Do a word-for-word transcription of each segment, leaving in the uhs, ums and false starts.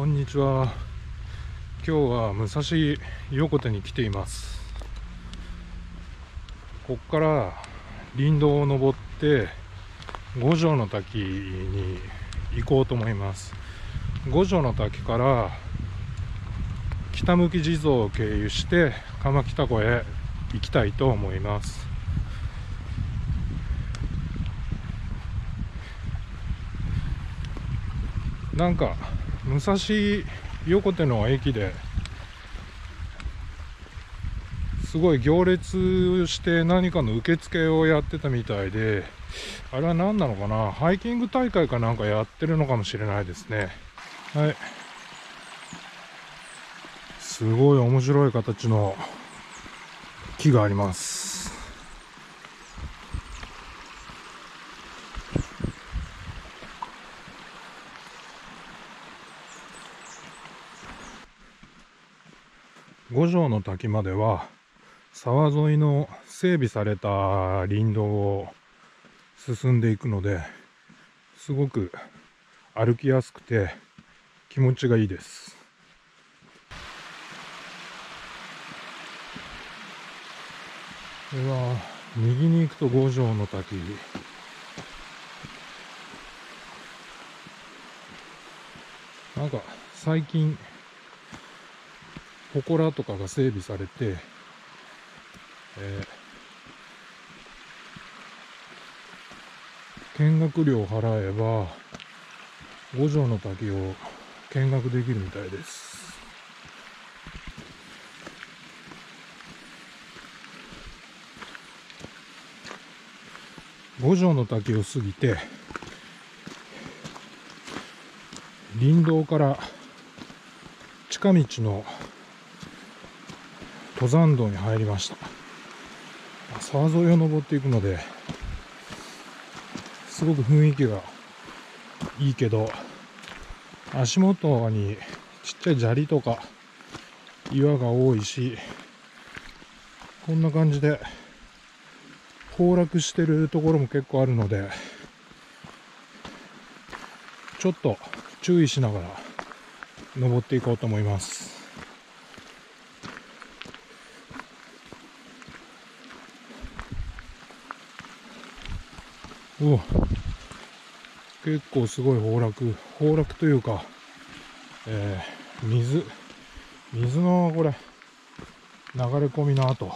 こんにちは。今日は武蔵横手に来ています。ここから林道を登って五条の滝に行こうと思います。五条の滝から北向地蔵を経由して鎌北湖へ行きたいと思います。なんか武蔵横手の駅ですごい行列して何かの受付をやってたみたいで、あれは何なのかな、ハイキング大会かなんかやってるのかもしれないですね。はい、すごい面白い形の木があります。五条の滝までは沢沿いの整備された林道を進んでいくので、すごく歩きやすくて気持ちがいいです。これは右に行くと五条の滝、なんか最近祠とかが整備されて、えー、見学料を払えば五条の滝を見学できるみたいです。五条の滝を過ぎて林道から近道の登山道に入りました。沢沿いを登っていくのですごく雰囲気がいいけど、足元にちっちゃい砂利とか岩が多いし、こんな感じで崩落してるところも結構あるので、ちょっと注意しながら登っていこうと思います。お、結構すごい崩落崩落というか、えー、水水のこれ流れ込みの跡、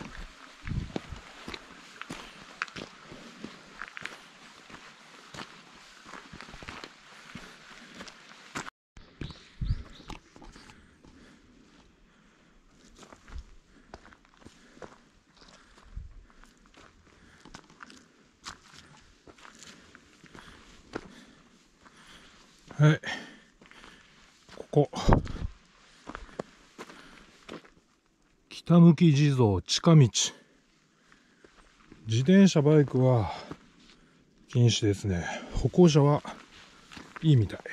はい、ここ北向地蔵近道、自転車バイクは禁止ですね。歩行者はいいみたい。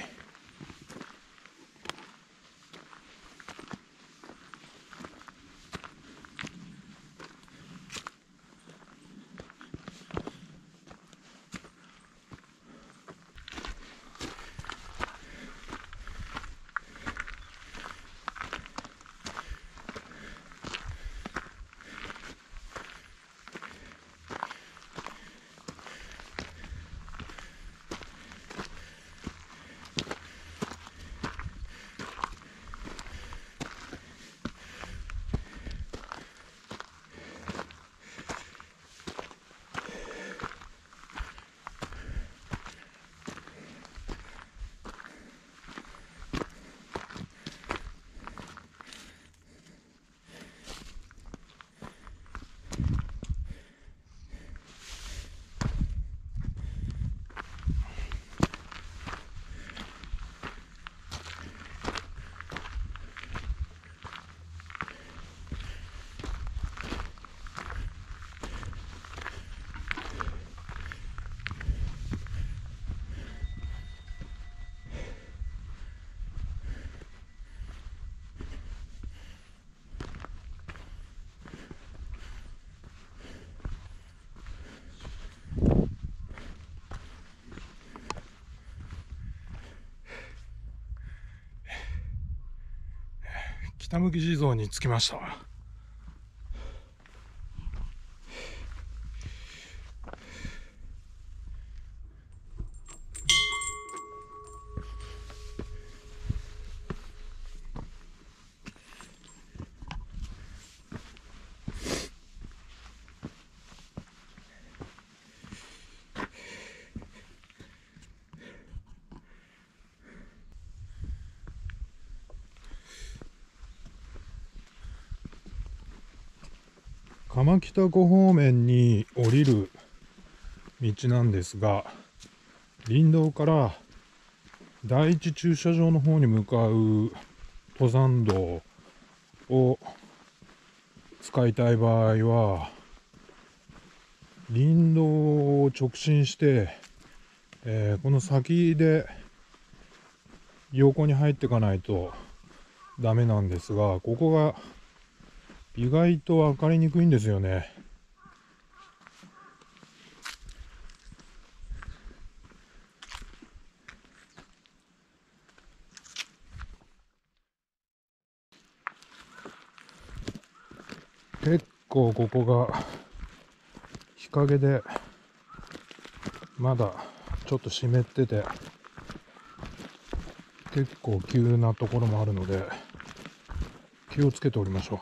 北向き地蔵に着きました。鎌北湖方面に降りる道なんですが、林道から第一駐車場の方に向かう登山道を使いたい場合は、林道を直進して、えー、この先で横に入っていかないとダメなんですが、ここが意外と分かりにくいんですよね。結構ここが日陰でまだちょっと湿ってて、結構急なところもあるので気をつけておりましょう。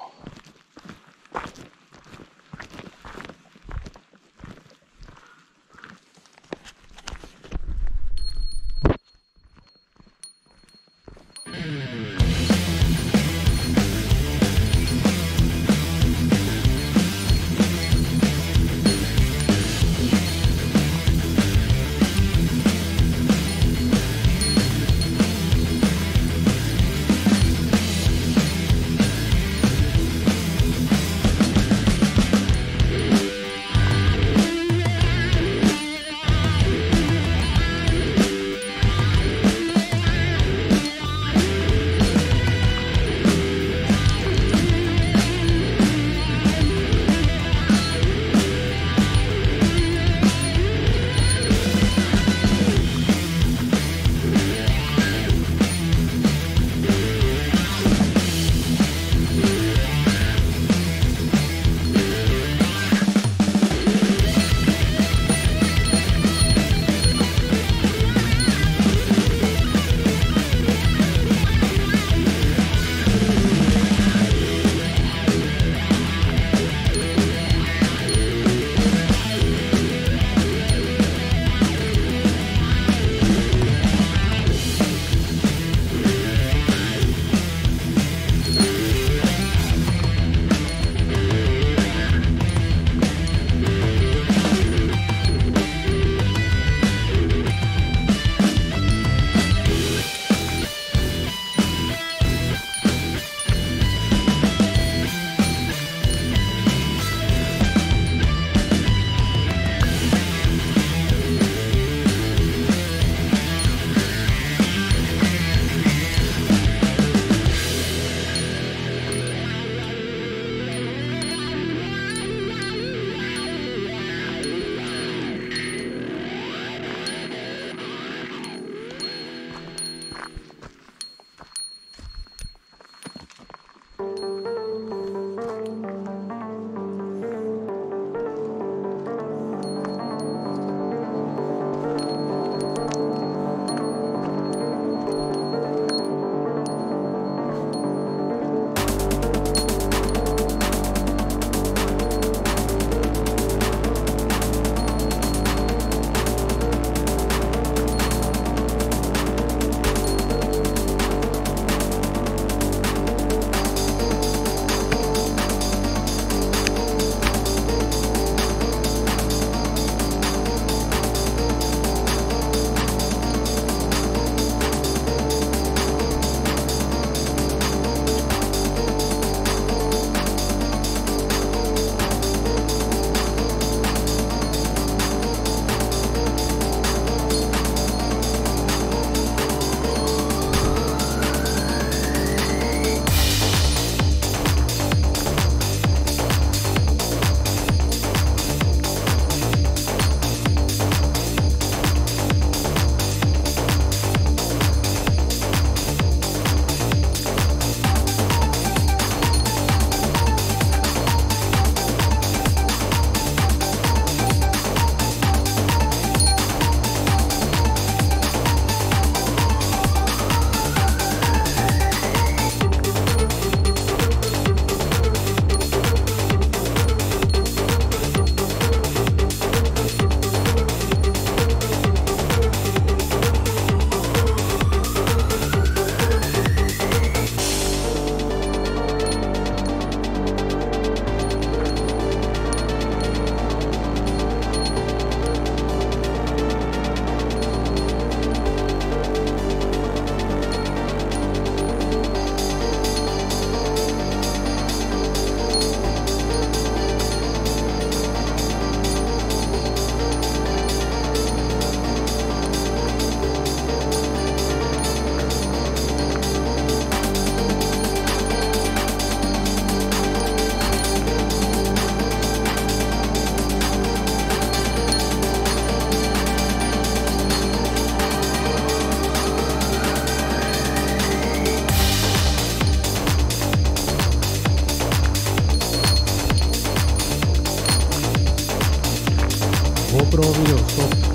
GoPro video stop.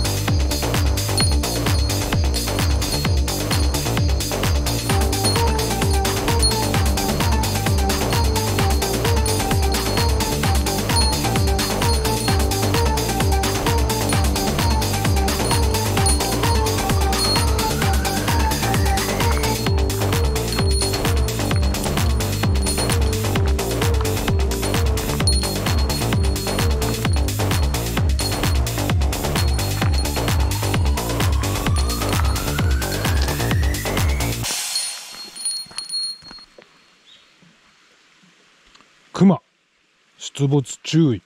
熊出没注意。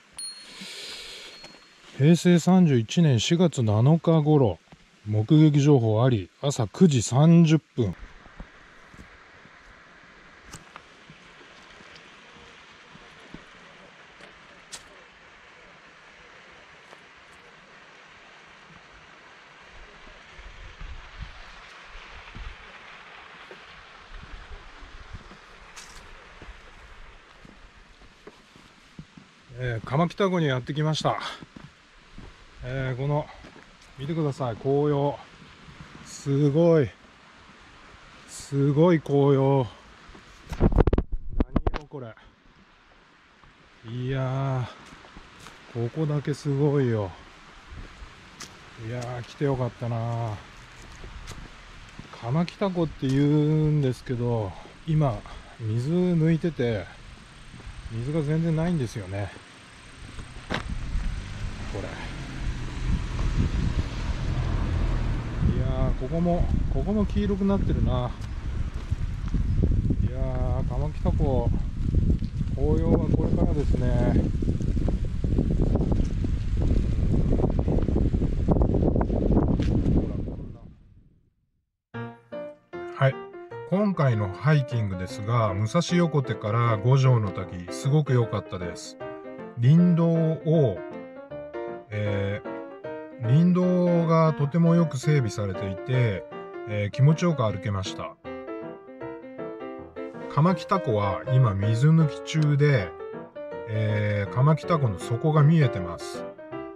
平成さんじゅういちねんしがつなのか頃、目撃情報あり、朝くじさんじゅっぷん。えー、鎌北湖にやってきました。えー、この見てください、紅葉すごいすごい紅葉。何色これ。いやー、ここだけすごいよ。いやー、来てよかったな。鎌北湖って言うんですけど、今水抜いてて水が全然ないんですよね。これいやー、ここもここも黄色くなってるな。いやー、鎌北湖紅葉はこれからですね。はい、今回のハイキングですが、武蔵横手から五条の滝すごく良かったです。林道を、えー、林道がとてもよく整備されていて、えー、気持ちよく歩けました。鎌北湖は今水抜き中で、えー、鎌北湖の底が見えてます。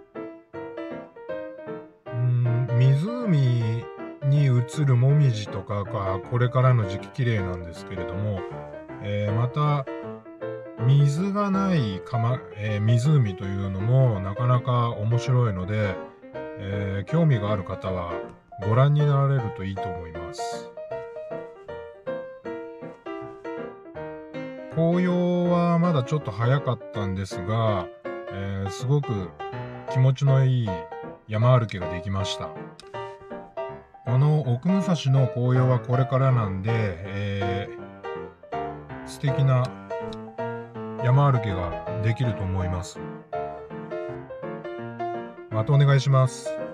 うーん、湖に映るもみじとかがこれからの時期綺麗なんですけれども、えー、また水がないか、まえー、湖というのもなかなか面白いので、えー、興味がある方はご覧になられるといいと思います。紅葉はまだちょっと早かったんですが、えー、すごく気持ちのいい山歩きができました。この奥武蔵の紅葉はこれからなんで、えー、素敵な山歩きができると思います。またお願いします。